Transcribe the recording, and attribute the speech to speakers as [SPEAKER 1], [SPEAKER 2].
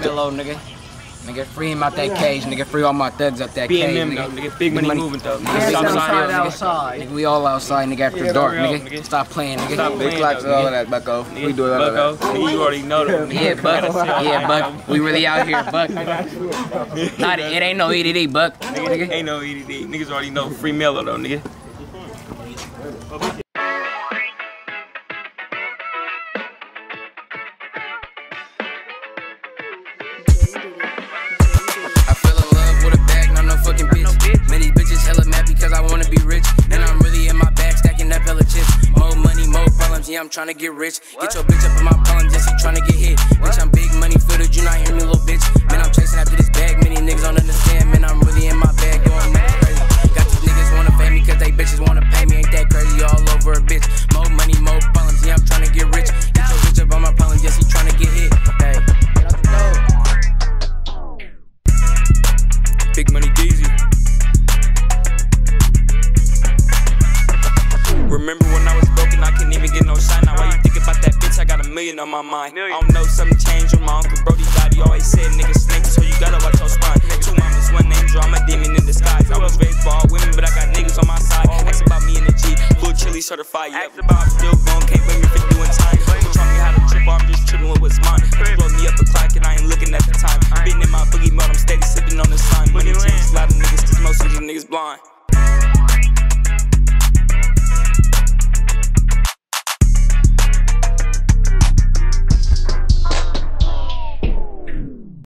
[SPEAKER 1] Mellow, nigga. Nigga, free him out that cage, nigga. Free all my thugs up that cage, nigga.
[SPEAKER 2] Nigga, big money moving though.
[SPEAKER 1] Nigga, outside. Nigga, we all outside, nigga, after dark, nigga. Stop playing, nigga.
[SPEAKER 2] Stop
[SPEAKER 1] Big clocks and all of that, bucko. We do it all of that.
[SPEAKER 2] You already know that.
[SPEAKER 1] Yeah, Buck. Yeah, Buck. We really out here, Buck. Not it ain't no EDD, Buck.
[SPEAKER 2] Nigga, ain't no EDD. Niggas already know free Mellow though, nigga.
[SPEAKER 1] Fucking bitch. Many bitches hella mad because I wanna be rich. And I'm really in my bag stacking up hella chips. More money, more problems, yeah, I'm trying to get rich. Get your bitch up in my problems, yes, he trying to get hit. Bitch, I'm big money footed, you not hear me, little bitch. Man, I'm chasing after this bag, many niggas don't understand. Man, I'm really in my bag, going crazy. Got these niggas wanna pay me cause they bitches wanna pay me. Ain't that crazy, all over a bitch. More money, more problems, yeah, I'm trying to get rich. Get your bitch up on my problems, yes, he trying to get hit. Hey, get out the door.
[SPEAKER 2] BigMoney Deezy. Remember when I was broken, I couldn't even get no shine. Now why you think about that bitch, I got $1 million on my mind. I don't know, something changed when my Uncle Brody died. He always said niggas snakes, so you gotta watch your spine. 2 mamas, 1 angel, I'm a demon in disguise. I was raised by all women, but I got niggas on my side. Ask about me in the G, full chili certified. Ask about I'm still gone, can't